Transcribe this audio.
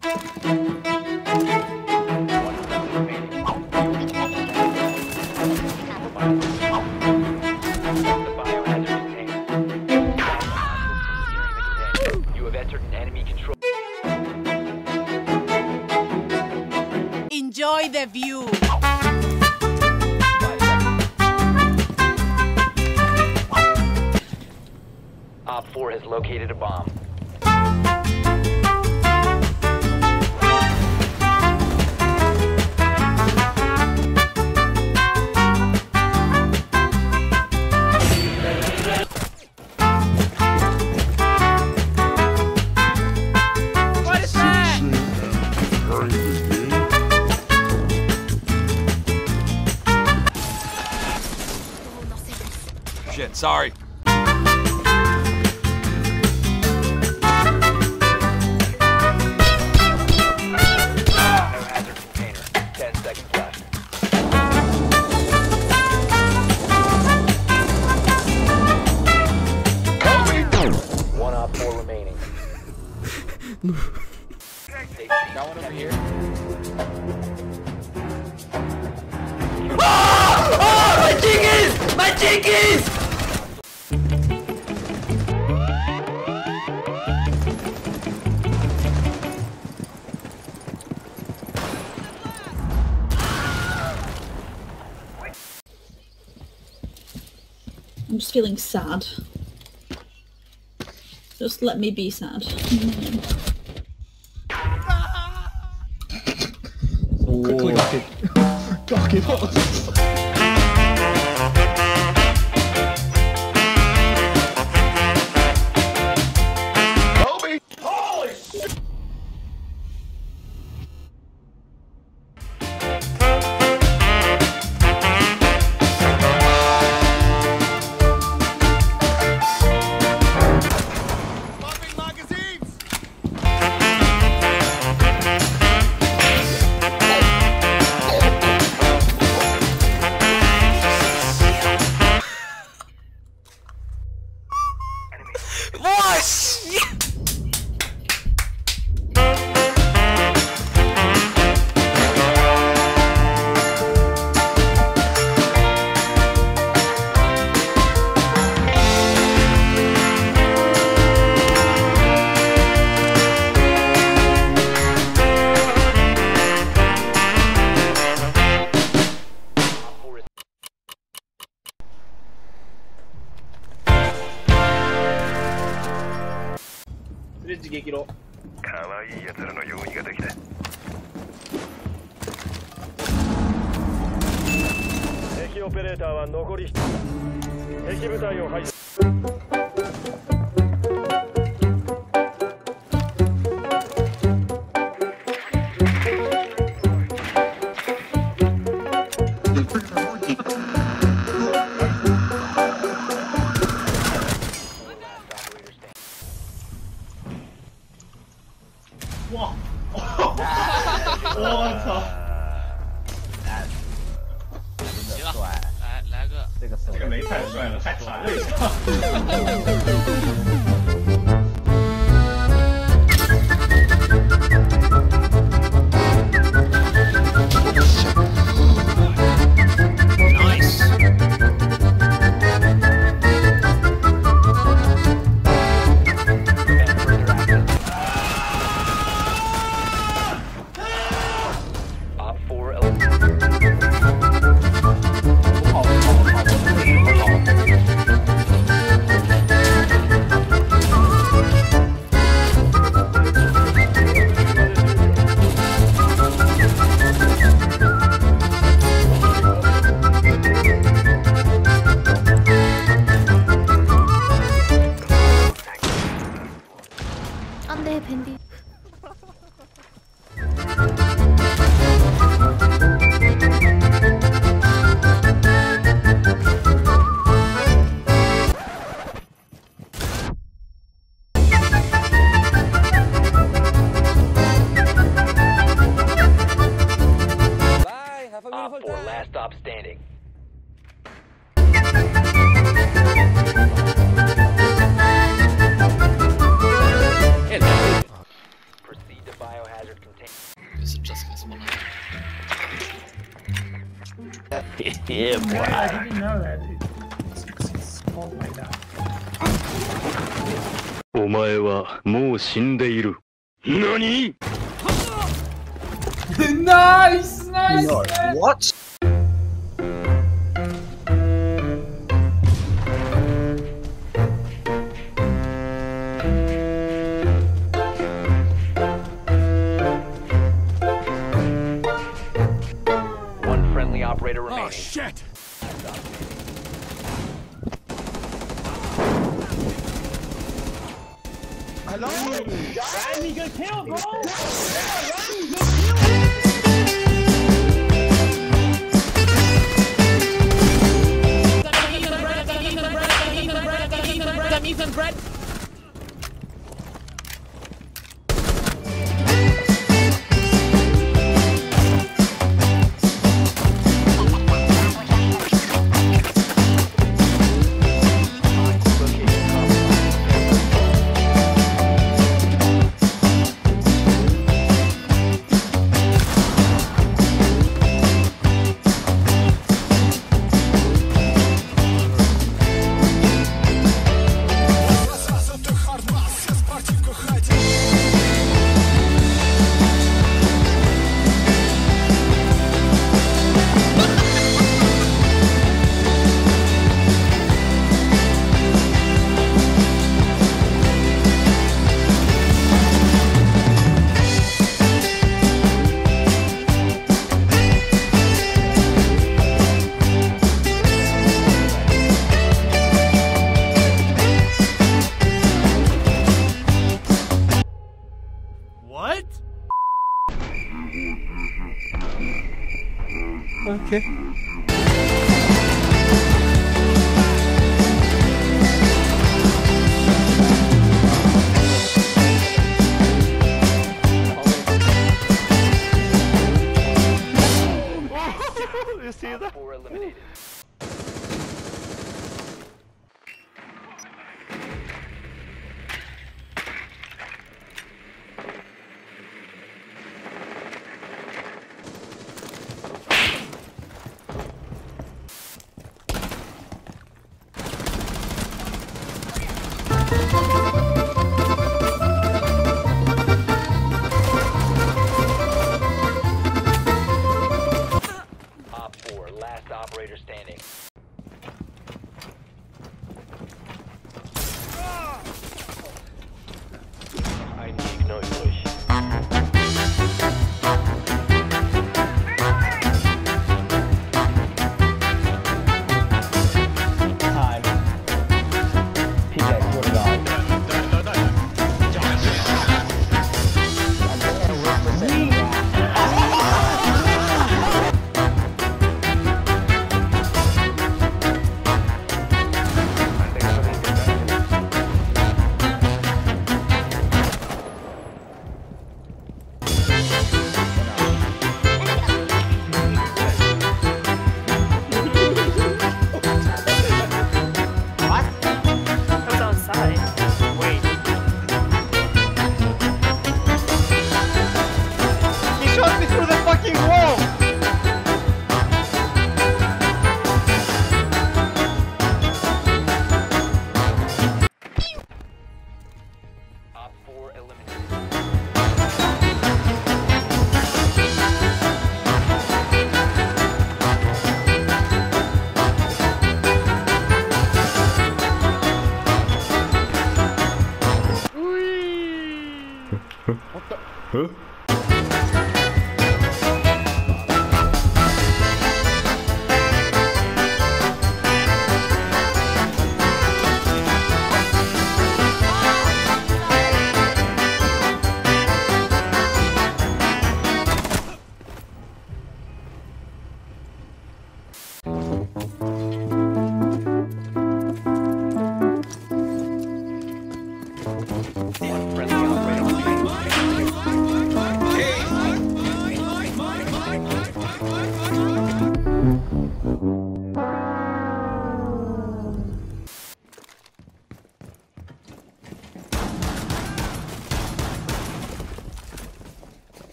Enjoy the view. Op 4 has located a bomb. What is that? Shit, sorry. One Op 4 remaining. Got one over here. Oh, my chickens! My chickens! I'm just feeling sad. Just let me be sad. Quickly dock it up. Holy shit! Wow! 我操！ 行了，来个这个没太帅了，还弹了一下。 Operators contain. Is it just this one? Yeah, boy. I didn't know that. It's called like that. お前はもう死んでいる。何？ Nice, nice. No, what? One friendly operator remaining. Shit! Hello? Randy, good kill, bro! Ethan Brett. What? Okay. You see that? 4 eliminated. Op 4, last operator standing. I need no choice. Time. PJ, swear to God. Op 4 eliminated. Huh?